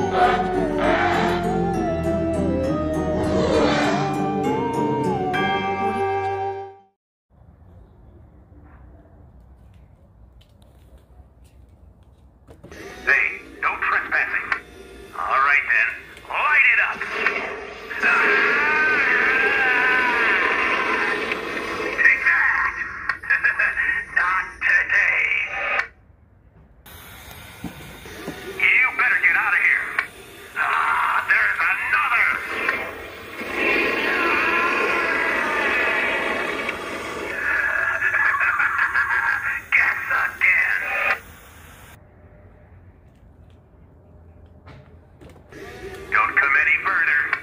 Hey, no trespassing. All right then, light it up. Take that. Not today. You better get out of here. There's another. Guess again. Don't come any further.